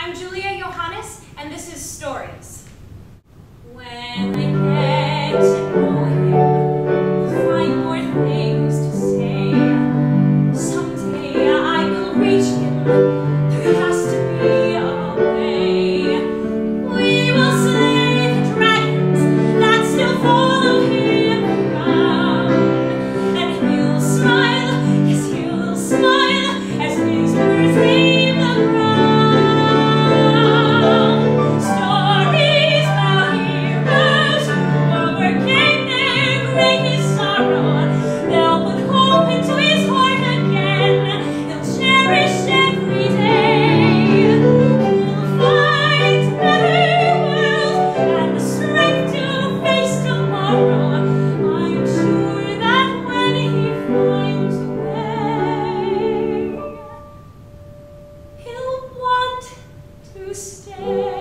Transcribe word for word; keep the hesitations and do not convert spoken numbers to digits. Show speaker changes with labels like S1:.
S1: I'm Julia Johannes, and this is Stories. When I get to know him, I'll find more things to say. Someday I will reach him. There has to be a way. We will slay the dragons that still follow him around, and he'll smile, yes, he'll smile as his words leave the ground. Stay.